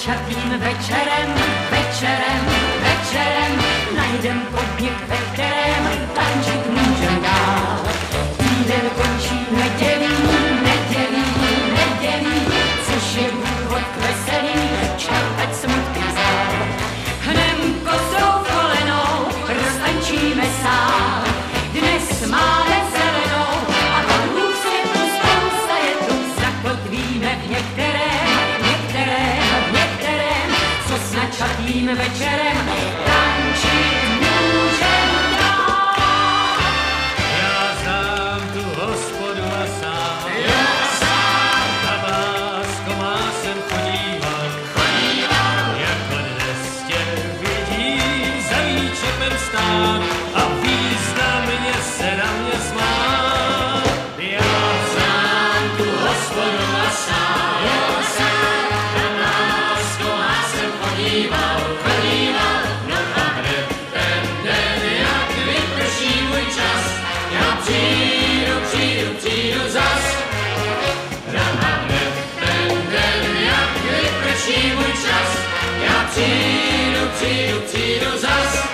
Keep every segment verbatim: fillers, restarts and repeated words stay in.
začatým večerem, večerem, večerem, najdem podnik, ve kterém tančit můžem dál. Týden končí nedělí, nedělí, nedělí, což je důvod k veselí, čerpec smutky zál. Hnem kostrou kolenou, roztančíme sál, dnes máme zelenou a barvů v světlu spousta je tu, zakotvíme v některém, některém, některém, co s načatým večerem tančit můžem dál. Já znám tu hospodu a sám, Já sám, na Básko má jsem chodíval, chodíval, jako dnes tě vidí za výčepem stát a významně se na mě smát. Já znám tu hospodu a sám, já sám, na Básko má jsem chodíval, chodíval, no a hned ten den, jak vyprší můj čas, já přijdu, přijdu, přijdu zas. No a hned ten den, jak vyprší můj čas, já přijdu, přijdu, přijdu zas.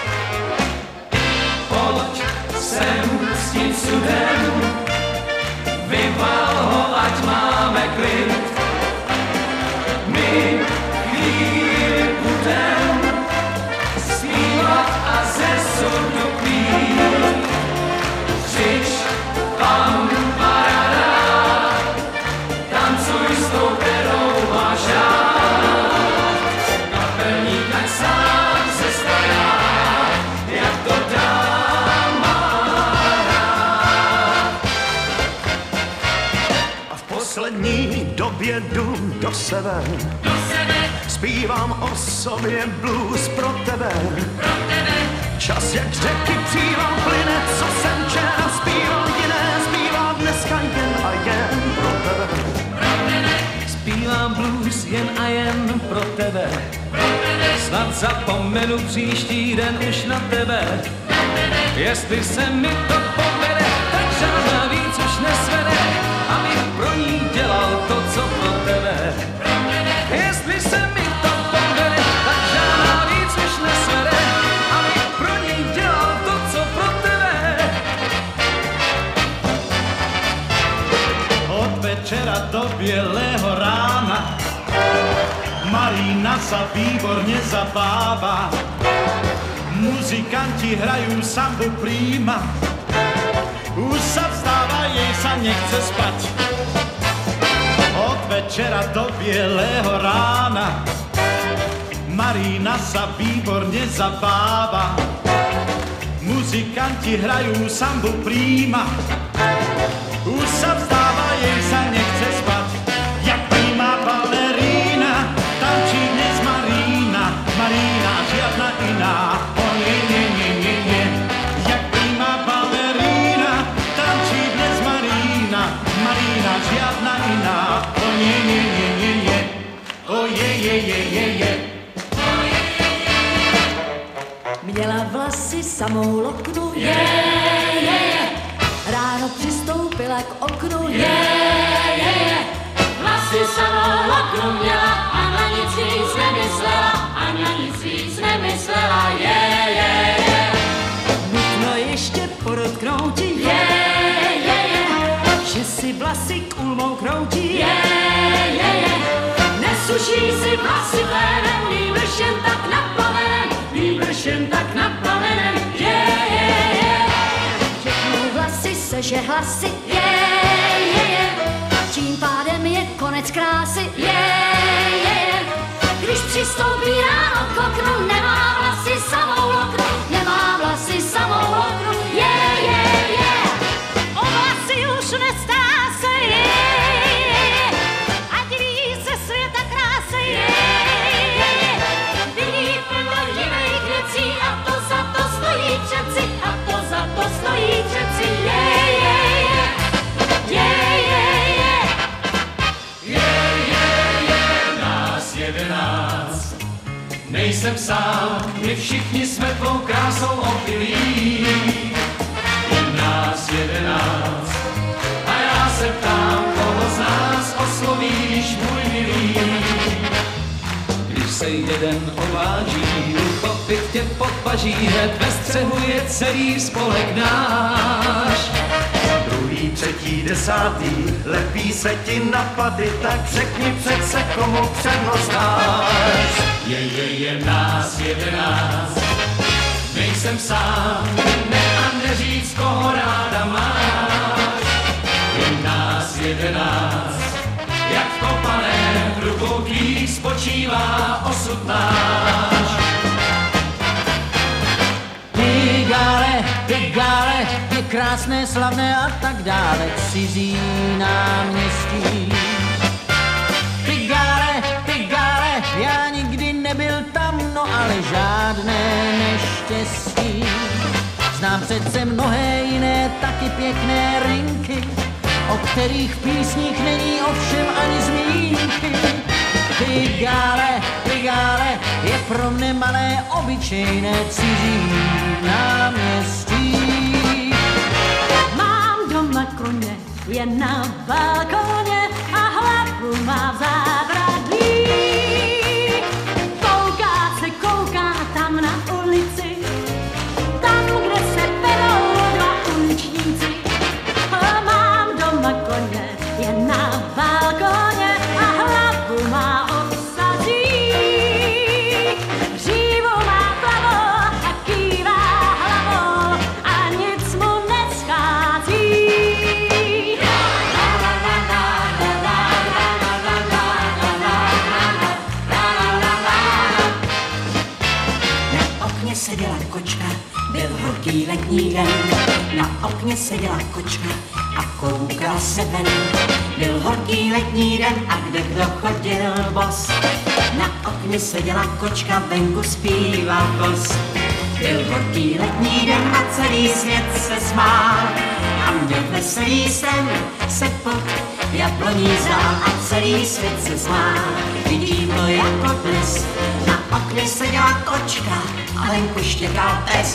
Pojď sem s tím sudem, vypal ho, ať máme klid. My chvíli budem zpívat a ze sudu pít. Křič, tam paráda, tancuj s tou, kterou máš rád. Kapelník tak sám se stará, jak to dám rád. A v poslední době jdu do sebe, do sebe, zpívám o sobě blues pro tebe. pro tebe, Čas jak řeky příval plyne, co jsem včera zpíval, jiné zpívá dneska jen a jen pro tebe. pro tebe, Zpívám blues jen a jen pro tebe. pro tebe, Snad zapomenu příští den už na tebe. Jestli se mi to povede, tak žádná víc už nesvede, abych pro ní dělal to, co pro tebe. Jestli se mi to povede, tak žádná víc už nesvede, abych pro ní dělal to, co pro tebe. Od večera do bělého rána Marina se výborně zabává. Muzikanti hrajú sambu prima, už sa vstáva, jej sa nechce spať. Od večera do bieleho rána Marina sa výborne zabáva. Muzikanti hrajú sambu prima, už sa vstáva, jej sa nechce spať. Jak prima balerína, tančí dnes Marina, Marina žiadna iná. O nie, nie, nie, nie, nie. Jak prima balerína, tančí dnes Marina, Marina žiadna iná. O nie, nie, nie, nie, nie. O je, je, je, je, je. měla vlasy samou loknu, je, je, je, ráno přistoupila k oknu, je, je, je, vlasy samou loknu měla a na nic víc nemyslela, a na nic víc nemyslela, je, je, je. Nutno ještě podotknout, je, je, je, že si vlasy k ulmou kroutí, je, je, je, nesuší si vlasy plénem, nýbrž jen tak na plamenem, nýbrž jen tak na plamenem, je, je, je. Všechnou vlasy seže hlasy, je, je, je, tím pádem je konec krásy, je, je, je. Když přistoupí ráno k oknu, nemá vlasy samou loknu, nemá vlasy samou loknu, je, je, je. O vlasy už nestará se, je, je, je, a diví se světa krásy, je, je, je. Vidí plno divných věcí a to za to stojí přeci, a to za to stojí přeci, je, je, je, je, je, je. Je, je, je nás jedenáct. Nejsem sám, my všichni jsme tvou krásou opilí. Je nás jedenáct. A já se ptám, koho z nás oslovíš, můj milý. Když paží hned ve střehu je celý spolek náš. Druhý, třetí, desátý, lepí se ti napady, tak řekni přece, komu přednost dáš. Je, je, je nás jedenáct, nejsem sám, ne a neříct, koho ráda máš. Je nás jedenáct, jak v kopané rukou tvých spočívá osud náš. Ty gále, ty gále, je krásné, slavné a tak dále, cizí náměstí. Ty gále, ty gále, já nikdy nebyl tam, no ale žádné neštěstí. Znám přece mnohé jiné, taky pěkné rinky, o kterých v písních není ovšem ani zmínky. Ty gále, ty gále, je pro mne malé, obyčejné cizí náměstí. Mám doma koně, je na balkoně a hlavu má v zábradlí. Kouká se, kouká tam na ulici, tam, kde se perou dva uličníci. Mám doma koně, je na balkoně a hlavu má obsazí. Řívu má plavou a kývá hlavou a nic mu neschází. Na okně seděla kočka, byl horký letní den. Na okně seděla kočka a koukala se ven. Byl horký letní den a kde kdo chodil bos. Na okně seděla kočka, venku zpíval kos. Byl horký letní den a celý svět se smál. A měl veselý sen se pod jabloní zdál. A celý svět se smál, vidím to jako dnes. Na okně seděla kočka a venku štěkal pes.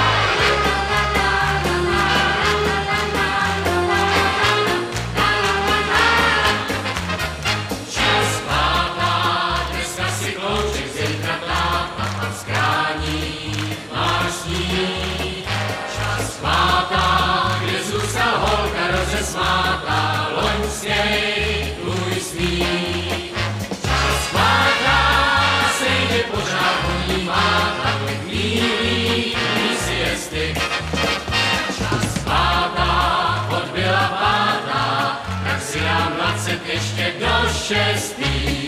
Smátá, loň sněj, tvůj sníh. Čas chvátá, sejde pořád honí má, takhle chvílí, ní si je styk. Čas chvátá, odbyla pátá, tak si dám dvacet ještě do šestý.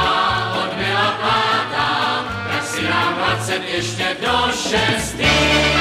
Ještě do šestý.